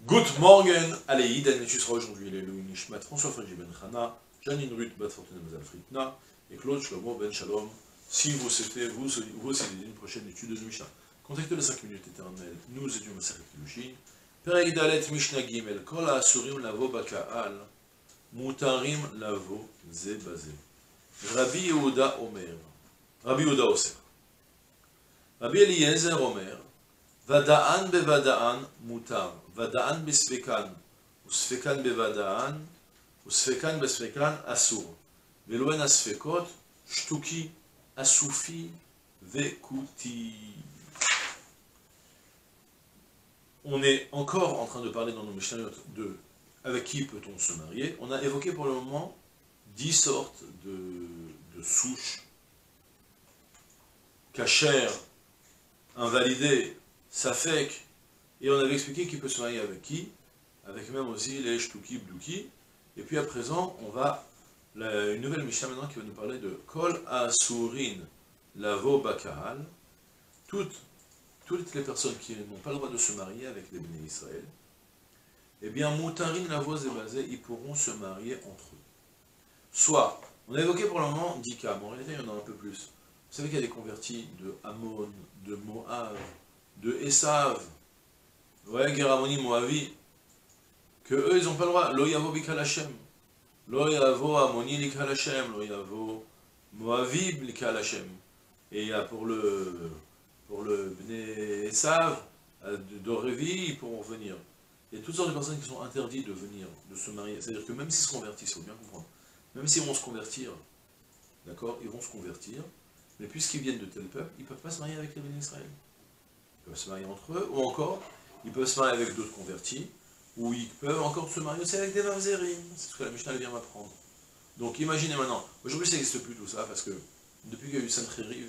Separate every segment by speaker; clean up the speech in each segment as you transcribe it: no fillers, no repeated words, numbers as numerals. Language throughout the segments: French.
Speaker 1: Good morning, allez, Iden, tu seras aujourd'hui les Louis Nishmat, François Fréji Ben Chana, Janine Ruth Bat Fortuna Mazal Fritna, et Claude Shlomo Ben Shalom, si vous souhaitez, vous aussi une prochaine étude de Mishnah. Contactez les 5 minutes éternelles, nous étions Maseret Kilushin, Perek Dalet Mishnah Gimel, Kol HaAsurim Lavo Baka'al, Mutarim Lavo Ze Baze. Rabbi Yehuda Omer, Rabbi Yehuda Oser, Rabbi Eliezer Omer, Vada'an bevada'an mutar, vada'an besvekan, usvekan bevada'an, usvekan besvekan asur, veloen asvekot, shtuki, asufi, vekuti. On est encore en train de parler dans nos Mishnayot de avec qui peut-on se marier. On a évoqué pour le moment 10 sortes de souches, cachères, invalidées, Safek, et on avait expliqué qu'il peut se marier avec qui, avec même aussi les Shtuki, Bdouki, et puis à présent, on va, une nouvelle Mishnah maintenant qui va nous parler de Kol Asurin Lavo Bakahal, toutes les personnes qui n'ont pas le droit de se marier avec les Béné Israël, eh bien, Moutarin Lavo Zebazé, ils pourront se marier entre eux. Soit, on a évoqué pour le moment 10 cas, mais en réalité il y en a un peu plus. Vous savez qu'il y a des convertis de Ammon, de Moab, de Esav, ouais, Geramoni, Moavi, que eux, ils n'ont pas le droit. Lo yavo bikal Hashem, lo yavo Ammoni likal Hashem, lo yavo Moavi likal Hashem. Et il y a pour le Bnei Esav, d'Orevi, ils pourront venir. Il y a toutes sortes de personnes qui sont interdites de venir, de se marier. C'est-à-dire que même s'ils se convertissent, il faut bien comprendre, même s'ils vont se convertir, d'accord, ils vont se convertir, mais puisqu'ils viennent de tel peuple, ils ne peuvent pas se marier avec les Béné Israël. Ils peuvent se marier entre eux, ou encore, ils peuvent se marier avec d'autres convertis, ou ils peuvent encore se marier aussi avec des mamzerim. C'est ce que la Mishnah vient m'apprendre. Donc imaginez maintenant, aujourd'hui ça n'existe plus tout ça, parce que depuis qu'il y a eu Sancheriv,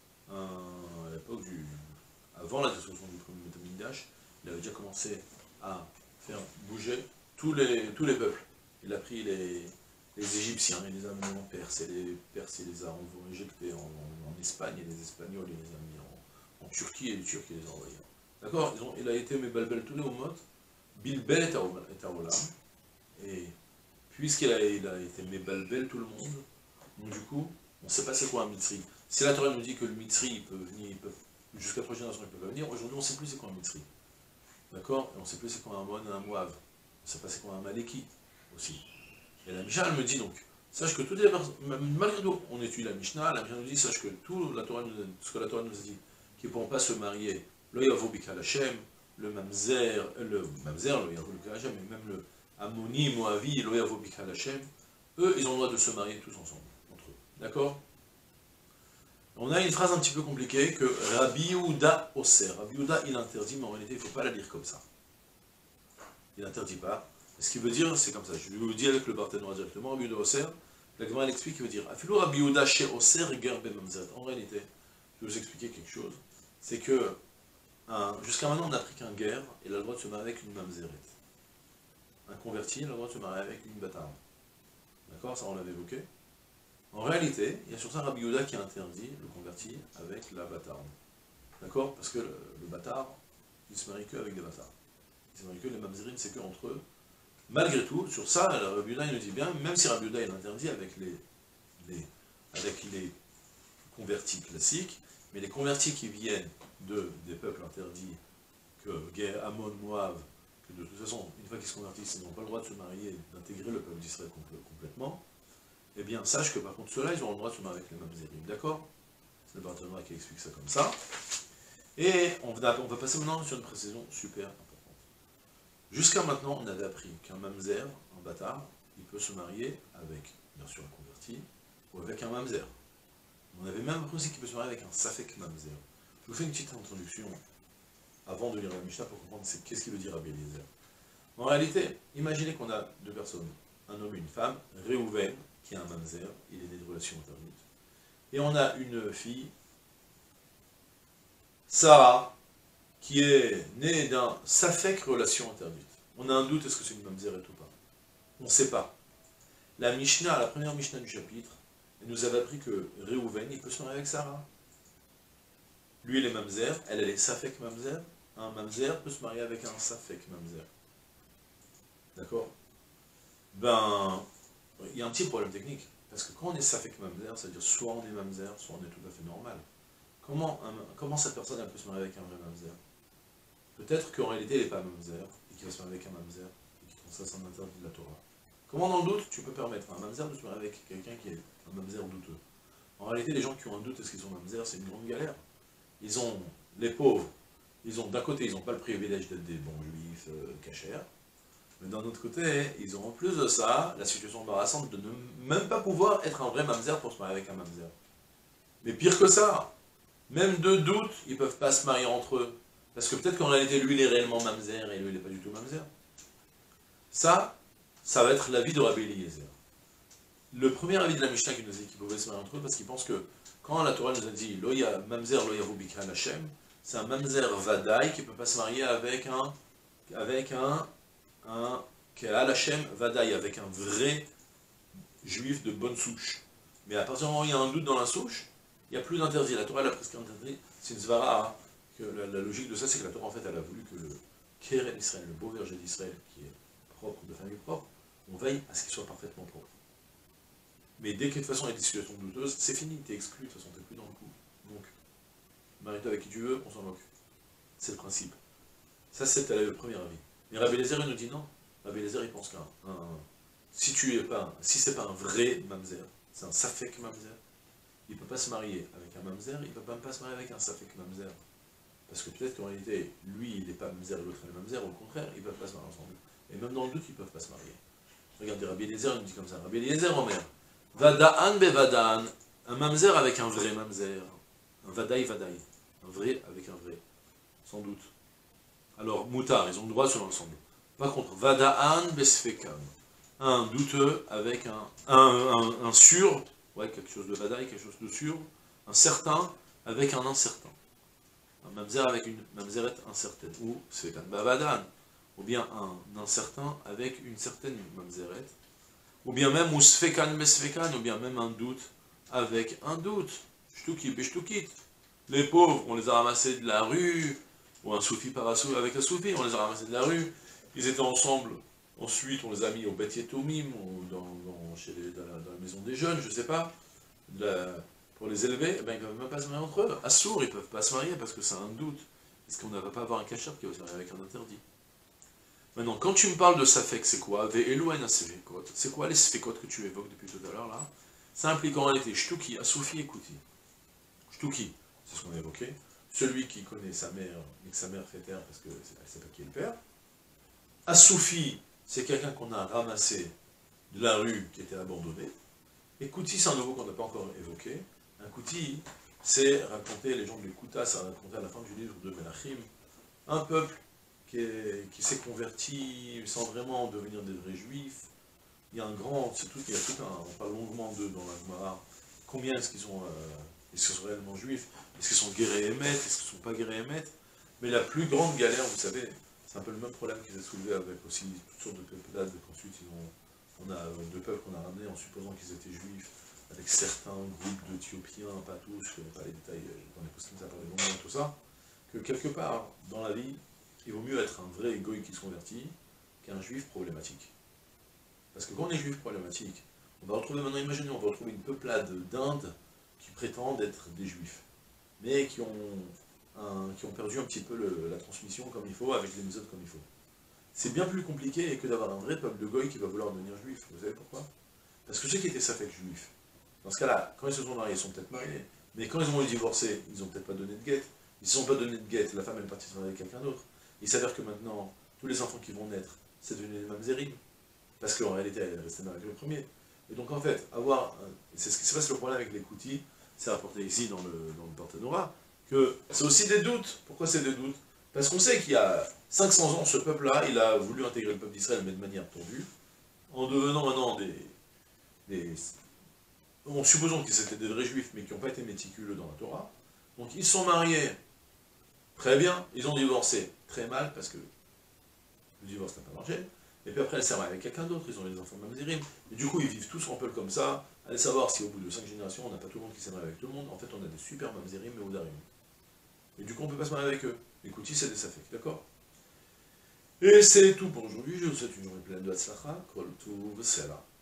Speaker 1: à l'époque avant la destruction du premier Betamikdash, il avait déjà commencé à faire bouger tous les peuples. Il a pris les Égyptiens, il les a amenés en Perse, et les Perses, il les a éjectés en Espagne, et les Espagnols, il les a mis en Turquie, et les Turcs les ont envoyés. D'accord. Il a été Mebalbel tous les Omot, Bilbel et Taolam, et puisqu'il a été Mebalbel tout le monde, donc du coup, on ne sait pas c'est quoi un Mitzri. Si la Torah nous dit que le Mitzri, il peut venir, jusqu'à 3 générations, il peut pas venir, aujourd'hui on ne sait plus c'est quoi un Mitzri. D'accord. Et on ne sait plus c'est quoi un Mon et un Moav. On ne sait pas c'est quoi un Maleki, aussi. Et la Mishnah, elle me dit donc, sache que toutes les personnes, malgré tout, on étudie la Mishnah nous dit, sache que tout ce que la Torah nous a dit, qui ne pourront pas se marier, le Yavo Bikal Hashem, le Mamzer, le Yavo Bikal Hashem, et même le Ammoni, Moavi, le Yavo Bikal Hashem, eux, ils ont le droit de se marier tous ensemble, entre eux. D'accord. On a une phrase un petit peu compliquée que Rabbi Yehuda Oser. Rabbi Yehuda, il interdit, mais en réalité, il ne faut pas la lire comme ça. Il n'interdit pas. Ce qui veut dire, c'est comme ça. Je vous dis avec le Barthénois directement, Rabbi Yehuda Oser, la Gemara l'explique, il veut dire Afilou Rabbi Yehuda chez Oser Ger Ben Mamzeret. En réalité, je vais vous expliquer quelque chose. C'est que jusqu'à maintenant, on n'a appris qu'un guerre, il a le droit de se marier avec une mamzeret. Un converti, il a le droit de se marier avec une bâtarde. D'accord. Ça, on l'avait évoqué. En réalité, il y a sur ça Rabbi Yehuda qui interdit le converti avec la bâtarde. D'accord. Parce que le bâtard, il se marie qu'avec des bâtards. Il se marie que les mamzerines, c'est que entre eux. Malgré tout, sur ça, Rabbi Yehuda, il nous dit bien, même si Rabbi Yehuda, il interdit avec les convertis classiques, mais les convertis qui viennent des peuples interdits, que Ammon, Moab, que de toute façon, une fois qu'ils se convertissent, ils n'ont pas le droit de se marier, d'intégrer le peuple d'Israël complètement, eh bien, sache que par contre, ceux-là, ils auront le droit de se marier avec les mamzerim, d'accord. C'est le Barthénois qui explique ça comme ça. Et on va passer maintenant sur une précision super importante. Jusqu'à maintenant, on avait appris qu'un mamzer, un bâtard, il peut se marier avec, bien sûr, un converti, ou avec un mamzer. On avait même appris aussi qu'il peut se marier avec un safek mamzer. Je vous fais une petite introduction, avant de lire la Mishnah, pour comprendre qu'est-ce qu'il veut dire Rabbi Eliezer. En réalité, imaginez qu'on a deux personnes, un homme et une femme, Réhouven, qui est un mamzer, il est né de relations interdites, et on a une fille, Sarah, qui est née d'un safek relation interdite. On a un doute, est-ce que c'est une mamzeret ou pas? On ne sait pas. La Mishnah, la première Mishnah du chapitre, elle nous avait appris que Réhouven, il peut se marier avec Sarah. Lui, il est mamzer, elle est safek mamzer. Un mamzer peut se marier avec un safek mamzer. d'accord? Ben, il y a un petit problème technique. Parce que quand on est safek mamzer, c'est-à-dire soit on est mamzer, soit on est tout à fait normal. Comment cette personne elle peut se marier avec un vrai mamzer? Peut-être qu'en réalité elle n'est pas mamzer, et qu'il va se marier avec un mamzer, et qu'il trouve ça un interdit de la Torah. Comment dans le doute tu peux permettre à un mamzer de se marier avec quelqu'un qui est un mamzer douteux? En réalité, les gens qui ont un doute, est-ce qu'ils sont mamzer, c'est une grande galère. Ils ont, les pauvres, d'un côté, ils n'ont pas le privilège d'être des bons juifs cachers, mais d'un autre côté, ils ont en plus de ça la situation embarrassante de ne même pas pouvoir être un vrai mamzer pour se marier avec un mamzer. Mais pire que ça, même de doute, ils ne peuvent pas se marier entre eux. Parce que peut-être qu'en réalité, lui, il est réellement mamzer et lui, il n'est pas du tout mamzer. Ça va être l'avis de Rabbi Eliezer. Le premier avis de la Mishnah qui nous dit qu'ils pouvaient se marier entre eux, parce qu'ils pensent que quand la Torah nous a dit Loya mamzer lo yarubika Hashem, c'est un mamzer vadaï qui ne peut pas se marier avec un Ke'al Hashem vadaï, avec un vrai juif de bonne souche. Mais à partir du moment où il y a un doute dans la souche, il n'y a plus d'interdit. La Torah elle a presque interdit. C'est une svara. Hein, que la logique de ça, c'est que la Torah en fait elle a voulu que le Keren Israël, le beau verger d'Israël, qui est propre, de famille propre, on veille à ce qu'il soit parfaitement propre. Mais dès que de toute façon il y a des situations douteuses, c'est fini, t'es exclu, de toute façon t'es plus dans le coup. Donc, marie-toi avec qui tu veux, on s'en moque. C'est le principe. Ça c'est le premier avis. Mais Rabbi Eliezer il nous dit non. Rabbi Eliezer il pense si c'est pas un vrai mamzer, c'est un safek mamzer, il ne peut pas se marier avec un mamzer, il ne peut même pas se marier avec un safek mamzer. Parce que peut-être qu'en réalité, lui il n'est pas mamzer et l'autre est mamzer, au contraire, ils ne peuvent pas se marier ensemble. Et même dans le doute, ils ne peuvent pas se marier. Regardez, Rabbi Eliezer il nous dit comme ça. Rabbi Eliezer Omer. Vada'an bevada'an, un mamzer avec un vrai mamzer, un vadaï vadaï, un vrai avec un vrai, sans doute. Alors, moutard, ils ont le droit sur l'ensemble. Par contre, vada'an besfekan, un douteux avec un sûr, ouais, quelque chose de vadaï, quelque chose de sûr, un certain avec un incertain. Un mamzer avec une mamzeret incertaine, ou sfekan bavada'an, ou bien un incertain avec une certaine mamzeret, ou bien même ou sfekan besfekan, ou bien même un doute avec un doute. Shtuki beshtukit. Les pauvres, on les a ramassés de la rue, ou un soufi avec un soufi, on les a ramassés de la rue, ils étaient ensemble, ensuite on les a mis au Bet Yetomim, ou dans la maison des jeunes, je sais pas, pour les élever, eh ben, ils ne peuvent même pas se marier entre eux. Assour, ils ne peuvent pas se marier parce que c'est un doute. Est-ce qu'on ne va pas avoir un cacheur qui va se marier avec un interdit? Maintenant, quand tu me parles de Safek, c'est quoi? C'est quoi les Sfekot que tu évoques depuis tout à l'heure là? Ça implique en réalité Shtuki, Asoufi et Kouti. Shtuki, c'est ce qu'on a évoqué. Celui qui connaît sa mère, mais que sa mère fait taire parce qu'elle ne sait pas qui est le père. Asoufi, c'est quelqu'un qu'on a ramassé de la rue qui était abandonné. Et Kouti, c'est un nouveau qu'on n'a pas encore évoqué. Un Kouti, c'est raconter, les gens de l'Écouta, ça racontait à la fin du livre de Melachim, un peuple qui s'est converti sans vraiment devenir des vrais juifs. Il y a on parle longuement d'eux dans la Gemara. Combien est-ce qu'ils sont réellement juifs? Est-ce qu'ils sont guéris émet? Est-ce qu'ils ne sont pas guéris émet? Mais la plus grande galère, vous savez, c'est un peu le même problème qui s'est soulevé avec aussi toutes sortes de peuplades qu'ensuite on a deux peuples qu'on a ramenés en supposant qu'ils étaient juifs, avec certains groupes d'Éthiopiens, pas tous, je ne connais pas les détails, dans les postes comme ça, par les noms et tout ça, que quelque part, dans la vie, il vaut mieux être un vrai goy qui se convertit qu'un juif problématique. Parce que quand on est juif problématique, on va retrouver maintenant, imaginez, on va retrouver une peuplade d'Inde qui prétendent être des juifs, mais qui ont perdu un petit peu la transmission comme il faut, avec les méthodes comme il faut. C'est bien plus compliqué que d'avoir un vrai peuple de goy qui va vouloir devenir juif. Vous savez pourquoi? Parce que ceux qui étaient safek juifs, dans ce cas-là, quand ils se sont mariés, ils sont peut-être mariés, mais quand ils ont divorcé, ils n'ont peut-être pas donné de guette. Ils ne se sont pas donné de guette, la femme elle est partie se marier avec quelqu'un d'autre. Il s'avère que maintenant, tous les enfants qui vont naître, c'est devenu les mamzerim. Parce qu'en réalité, elle est restée avec le premier. Et donc en fait, c'est ce qui se passe le problème avec les koutis, c'est rapporté ici dans le Barthénora, que c'est aussi des doutes. Pourquoi c'est des doutes? Parce qu'on sait qu'il y a 500 ans, ce peuple-là, il a voulu intégrer le peuple d'Israël, mais de manière tordue, en devenant maintenant bon, supposons qu'ils étaient des vrais juifs, mais qui n'ont pas été méticuleux dans la Torah. Donc ils sont mariés, très bien, ils ont divorcé, très mal, parce que le divorce n'a pas marché. Et puis après, elle s'est mariée avec quelqu'un d'autre, ils ont eu des enfants de mamzerim. Et du coup, ils vivent tous en peu comme ça. Allez savoir si au bout de 5 générations, on n'a pas tout le monde qui s'est marié avec tout le monde. En fait, on a des super mamzerim et oudarim. Et du coup, on ne peut pas se marier avec eux. Les koutis, c'est des safek, d'accord? Et c'est tout pour aujourd'hui. Je vous souhaite une journée pleine de Hatzlacha, Kol Tuv, Sela.